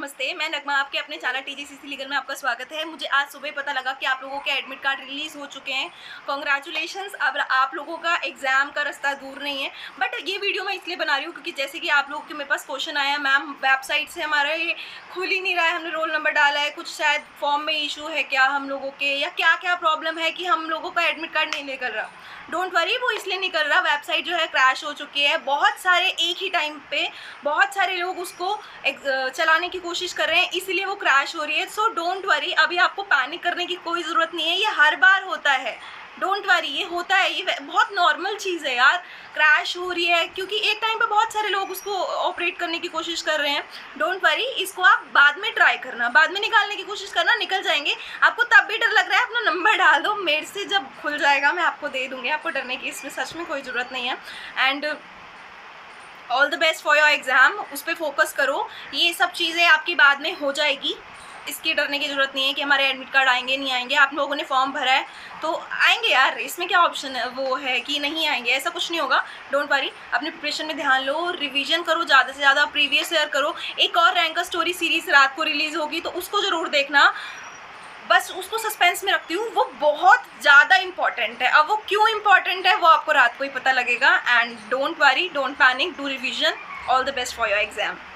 नमस्ते, मैं नगमा आपके अपने चैनल टीजीसीसी लीगल में आपका स्वागत है। मुझे आज सुबह पता लगा कि आप लोगों के एडमिट कार्ड रिलीज़ हो चुके हैं। कॉन्ग्रेचुलेशंस। अब आप लोगों का एग्ज़ाम का रास्ता दूर नहीं है। बट ये वीडियो मैं इसलिए बना रही हूँ क्योंकि जैसे कि आप लोगों के मेरे पास क्वेश्चन आया, मैम वेबसाइट से हमारा ये खुल ही नहीं रहा है, हमने रोल नंबर डाला है, कुछ शायद फॉर्म में इशू है क्या हम लोगों के, या क्या क्या प्रॉब्लम है कि हम लोगों का एडमिट कार्ड नहीं निकल रहा। डोंट वरी, वो इसलिए नहीं कर रहा, वेबसाइट जो है क्रैश हो चुकी है। बहुत सारे एक ही टाइम पे बहुत सारे लोग उसको चलाने की कोशिश कर रहे हैं, इसीलिए वो क्रैश हो रही है। सो डोंट वरी, अभी आपको पैनिक करने की कोई ज़रूरत नहीं है, ये हर बार होता है। डोंट वरी, ये होता है, ये बहुत नॉर्मल चीज़ है यार। क्रैश हो रही है क्योंकि एक टाइम पे बहुत सारे लोग उसको ऑपरेट करने की कोशिश कर रहे हैं। डोंट वरी, इसको आप बाद में ट्राई करना, बाद में निकालने की कोशिश करना, निकल जाएंगे। आपको तब भी डर लग रहा है, अपना नंबर डाल दो, मेरे से जब खुल जाएगा मैं आपको दे दूँगी। आपको डरने की इसमें सच में कोई ज़रूरत नहीं है। And all the best for your exam, उस पर फोकस करो। ये सब चीज़ें आपकी बाद में हो जाएगी, इसकी डरने की ज़रूरत नहीं है कि हमारे एडमिट कार्ड आएंगे नहीं आएंगे। आप लोगों ने फॉर्म भरा है तो आएंगे यार, इसमें क्या ऑप्शन है, वो है कि नहीं आएंगे, ऐसा कुछ नहीं होगा। डोंट वरी, अपने प्रिपरेशन में ध्यान लो, रिवीजन करो, ज़्यादा से ज़्यादा प्रीवियस ईयर करो। एक और रैंकर स्टोरी सीरीज़ रात को रिलीज़ होगी तो उसको ज़रूर देखना, बस उसको सस्पेंस में रखती हूँ, वो बहुत ज़्यादा इंपॉर्टेंट है। अब वो क्यों इंपॉर्टेंट है वो आपको रात को ही पता लगेगा। And don't worry, don't panic, do revision. All the best for your exam.